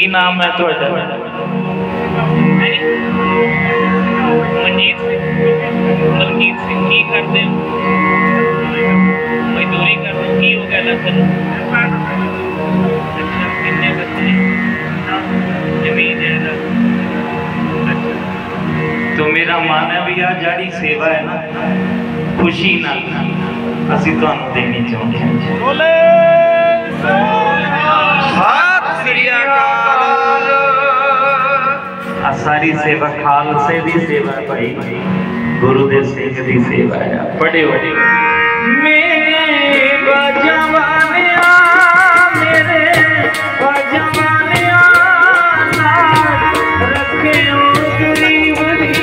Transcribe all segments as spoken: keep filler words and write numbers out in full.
नाम है तुहाडा? मनजीत सिंह। मनजीत सिंह की करते हो? मजदूरी कर रहे हो? की हो गया दस दिन? अच्छा, कितने बच्चे? जमीन है? तो मेरा मन है भी आ जाड़ी सेवा है ना खुशी ना असी तुहानू देनी चाहते हैं। बोले सत श्री अकाल। आ सारी सेवा खालसे दी सेवा है भाई, गुरु दे सिंह दी सेवा है। पढ़ियो मेरे बजवानिया मेरे बजवानिया रखे गरीब दी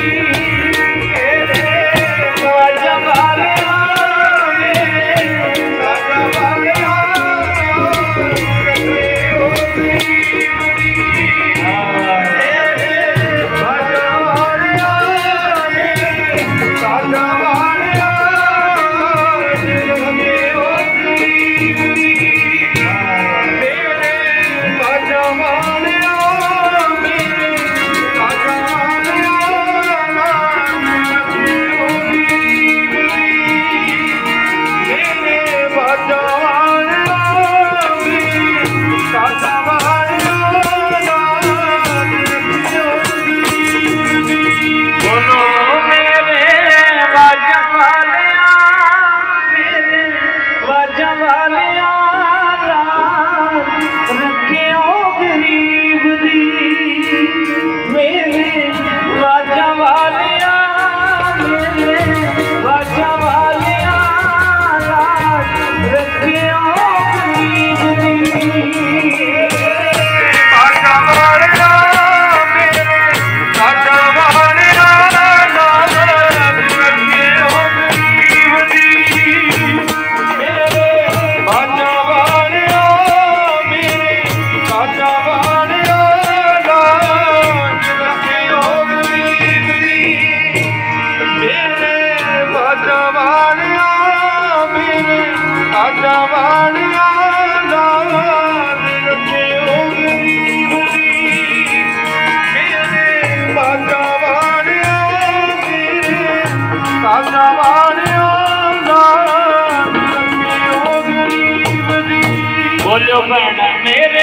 बोलो भैन मेरे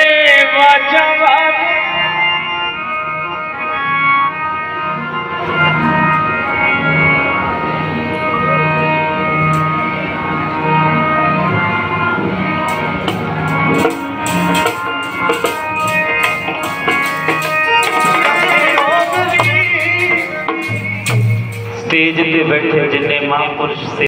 वाजवान। स्टेज पे बैठे जिन्ने महापुरुष से